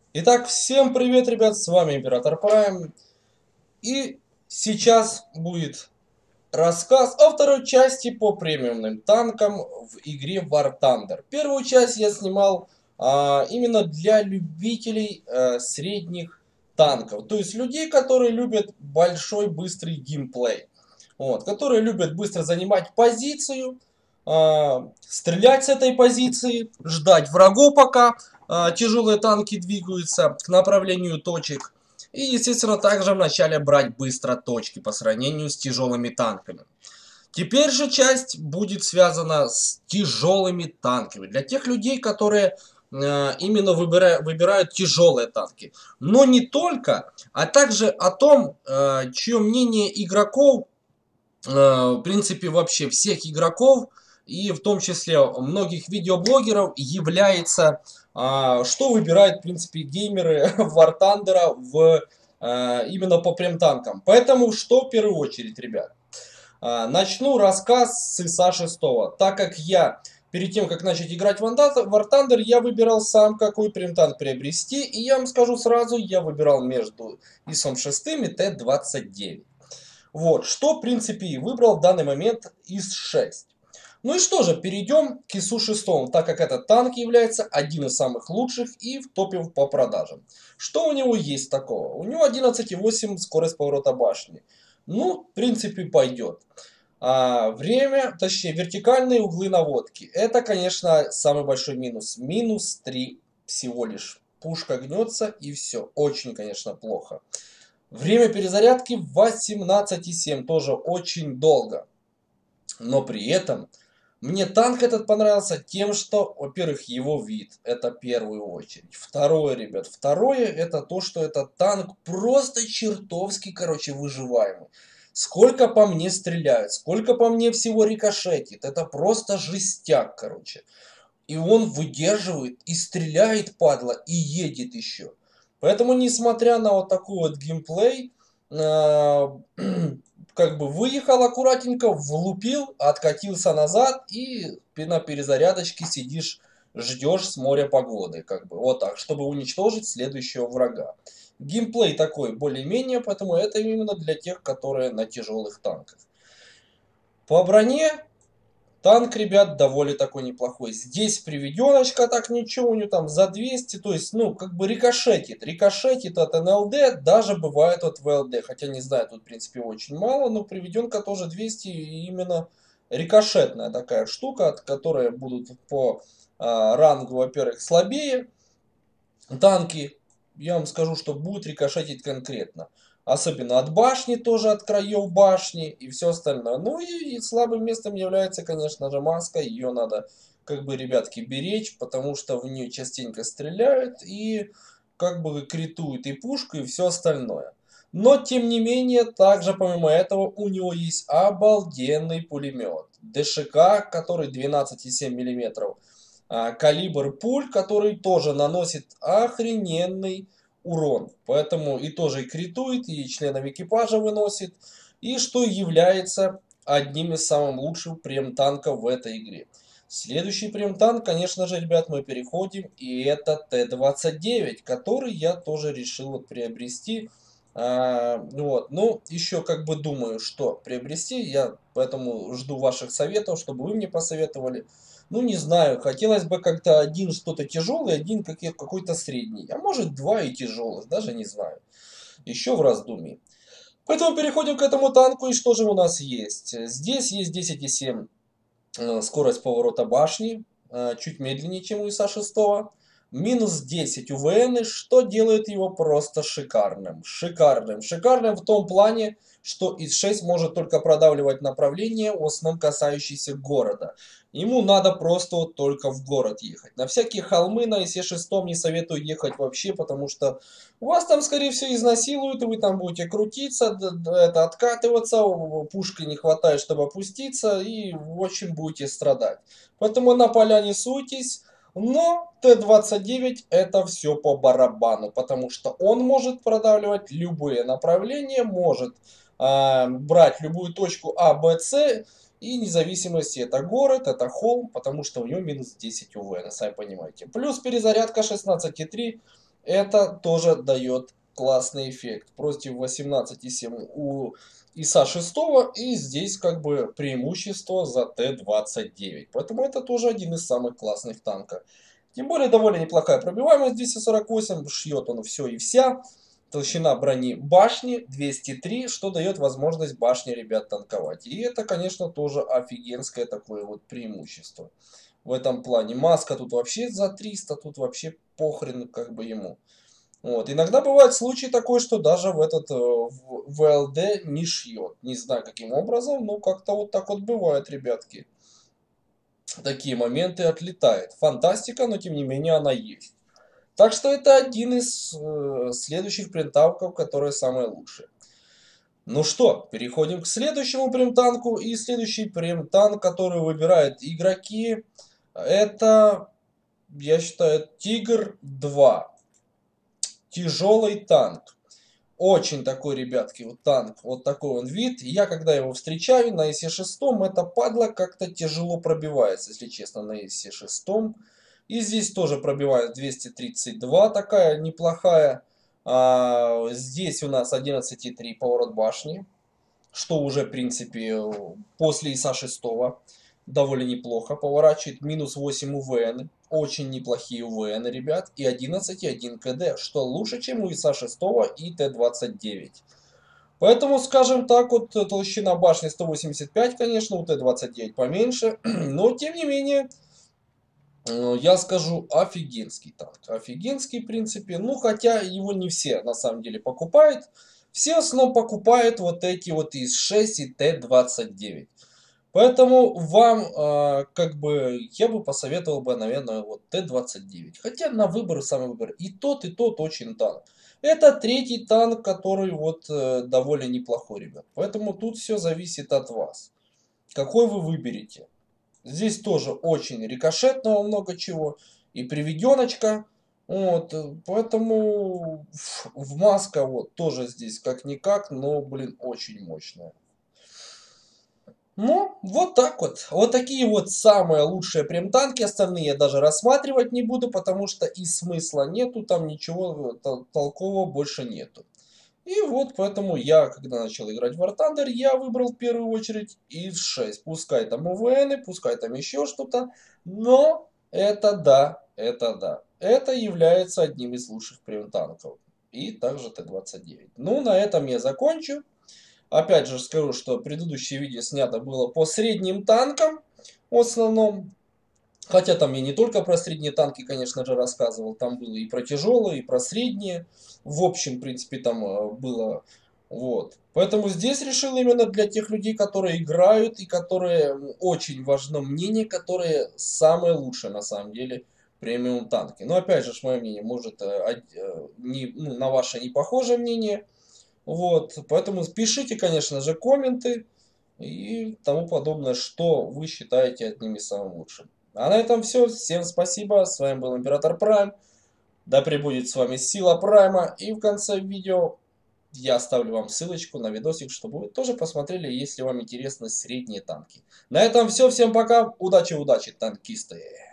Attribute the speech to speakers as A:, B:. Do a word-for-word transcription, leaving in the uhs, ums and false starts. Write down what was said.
A: Итак, всем привет, ребят, с вами Император Прайм. И сейчас будет рассказ о второй части по премиумным танкам в игре War Thunder. Первую часть я снимал а, именно для любителей а, средних танков. То есть людей, которые любят большой быстрый геймплей. Вот, которые любят быстро занимать позицию, а, стрелять с этой позиции, ждать врагов, пока а, тяжелые танки двигаются к направлению точек. И, естественно, также вначале брать быстро точки по сравнению с тяжелыми танками. Теперь же часть будет связана с тяжелыми танками. Для тех людей, которые э, именно выбирают, выбирают тяжелые танки. Но не только, а также о том, э, чье мнение игроков, э, в принципе, вообще всех игроков, и в том числе многих видеоблогеров, является, э, что выбирают, в принципе, геймеры War Thunder в, э, именно по прем-танкам. Поэтому что в первую очередь, ребят? А, Начну рассказ с ИСа шестого. Так как я перед тем, как начать играть в War Thunder, я выбирал сам, какой прем-танк приобрести. И я вам скажу сразу, я выбирал между ИСом шестым и Т двадцать девять. Вот, что, в принципе, и выбрал в данный момент ИС шесть. Ну и что же, перейдем к ИСу шестому, так как этот танк является один из самых лучших и в топе по продажам. Что у него есть такого? У него одиннадцать и восемь скорость поворота башни. Ну, в принципе, пойдет. А, время, точнее, вертикальные углы наводки. Это, конечно, самый большой минус. Минус три всего лишь. Пушка гнется и все. Очень, конечно, плохо. Время перезарядки восемнадцать и семь. Тоже очень долго. Но при этом мне танк этот понравился тем, что, во-первых, его вид. Это в первую очередь. Второе, ребят. Второе, это то, что этот танк просто чертовски, короче, выживаемый. Сколько по мне стреляют, сколько по мне всего рикошетит. Это просто жестяк, короче. И он выдерживает и стреляет, падла, и едет еще. Поэтому, несмотря на вот такой вот геймплей, э, как бы выехал аккуратненько, влупил, откатился назад и на перезарядочке сидишь, ждешь с моря погоды. Как бы вот так, чтобы уничтожить следующего врага. Геймплей такой более-менее, поэтому это именно для тех, которые на тяжелых танках. По броне танк, ребят, довольно такой неплохой. Здесь приведеночка, так ничего, у него там за двести, то есть, ну, как бы рикошетит. Рикошетит от эн эл дэ, даже бывает от вэ эл дэ. Хотя, не знаю, тут, в принципе, очень мало, но приведенка тоже двести, и именно рикошетная такая штука, от которой будут по а, рангу, во-первых, слабее танки. Я вам скажу, что будет рикошетить конкретно. Особенно от башни, тоже от краев башни и все остальное. Ну и, и слабым местом является, конечно же, маска. Ее надо, как бы, ребятки, беречь, потому что в нее частенько стреляют и как бы критуют и пушку, и все остальное. Но, тем не менее, также помимо этого у него есть обалденный пулемет. дэ шэ ка, который двенадцать и семь миллиметров. А, калибр пуль, который тоже наносит охрененный урон. Поэтому и тоже и критует, и членов экипажа выносит. И что является одним из самых лучших прем-танков в этой игре. Следующий прем-танк, конечно же, ребят, мы переходим. И это Т двадцать девять, который я тоже решил вот приобрести. А, вот. Ну, еще как бы думаю, что приобрести. Я поэтому жду ваших советов, чтобы вы мне посоветовали. Ну, не знаю, хотелось бы как-то один что-то тяжелый, один какой-то средний. А может два и тяжелых, даже не знаю. Еще в раздумье. Поэтому переходим к этому танку. И что же у нас есть? Здесь есть десять и семь э, скорость поворота башни. э, Чуть медленнее, чем у ИСа шестого. Минус десять у вэ эн, что делает его просто шикарным. Шикарным. Шикарным в том плане, что ИС шесть может только продавливать направление, в основном касающиеся города. Ему надо просто вот только в город ехать. На всякие холмы на ИСе шесть не советую ехать вообще, потому что вас там, скорее всего, изнасилуют, и вы там будете крутиться, это, откатываться, пушки не хватает, чтобы опуститься, и, в общем, будете страдать. Поэтому на поля не суйтесь. Но Т двадцать девять это все по барабану, потому что он может продавливать любые направления, может э, брать любую точку А, Б, С, и независимости это город, это холм, потому что у него минус десять у вэ эн, сами понимаете. Плюс перезарядка шестнадцать и три. Это тоже дает классный эффект. Против восемнадцать и семь у ИСа шесть, и здесь как бы преимущество за Т двадцать девять. Поэтому это тоже один из самых классных танков. Тем более довольно неплохая пробиваемость двести сорок восемь, шьет он все и вся. Толщина брони башни двести три, что дает возможность башне ребят танковать. И это, конечно, тоже офигенское такое вот преимущество. В этом плане маска тут вообще за триста, тут вообще похрен как бы ему. Вот. Иногда бывает случай такой, что даже в этот э, в ВЛД не шьет. Не знаю каким образом, но как-то вот так вот бывает, ребятки. Такие моменты отлетает. Фантастика, но тем не менее она есть. Так что это один из э, следующих принтавков, которые самые лучшие. Ну что, переходим к следующему примтанку. И следующий примтанк, который выбирают игроки, это, я считаю, Тигр два. Тяжелый танк. Очень такой, ребятки, вот танк, вот такой он вид. Я когда его встречаю на Исе шесть, это падла как-то тяжело пробивается, если честно, на Исе шесть. И здесь тоже пробивает двести тридцать два, такая неплохая. А, здесь у нас одиннадцать и три поворот башни, что уже, в принципе, после Иса шесть довольно неплохо поворачивает. Минус восемь УВН, очень неплохие УВН, ребят. И одиннадцать и один КД, что лучше, чем у Иса шесть и Т двадцать девять. Поэтому, скажем так, вот толщина башни сто восемьдесят пять, конечно, у Т двадцать девять поменьше. Но, тем не менее, я скажу, офигенский танк. Офигенский, в принципе. Ну, хотя его не все, на самом деле, покупают. Все в основном покупают вот эти вот Ис шесть и Т двадцать девять. Поэтому вам, э, как бы, я бы посоветовал бы, наверное, вот Т двадцать девять. Хотя на выбор, самый выбор. И тот, и тот очень танк. Это третий танк, который вот э, довольно неплохой, ребят. Поэтому тут все зависит от вас. Какой вы выберете. Здесь тоже очень рикошетного много чего. И приведеночка. Вот, э, поэтому в маска вот тоже здесь как-никак, но, блин, очень мощная. Ну, вот так вот. Вот такие вот самые лучшие прем-танки. Остальные я даже рассматривать не буду, потому что и смысла нету, там ничего тол толкового больше нету. И вот поэтому я, когда начал играть в War Thunder, я выбрал в первую очередь Ис шесть. Пускай там УВНы, пускай там еще что-то, но это да, это да. Это является одним из лучших прем-танков. И также Т двадцать девять. Ну, на этом я закончу. Опять же скажу, что предыдущее видео снято было по средним танкам в основном. Хотя там я не только про средние танки, конечно же, рассказывал. Там было и про тяжелые, и про средние. В общем, в принципе, там э, было. Вот. Поэтому здесь решил именно для тех людей, которые играют и которые очень важно мнение, которые самые лучшие на самом деле премиум танки. Но опять же, мое мнение может э, э, не, ну, на ваше не похожее мнение. Вот, поэтому пишите, конечно же, комменты и тому подобное, что вы считаете одними самым лучшим. А на этом все. Всем спасибо. С вами был Император Прайм. Да пребудет с вами сила Прайма. И в конце видео я оставлю вам ссылочку на видосик, чтобы вы тоже посмотрели, если вам интересны средние танки. На этом все. Всем пока. Удачи, удачи, танкисты.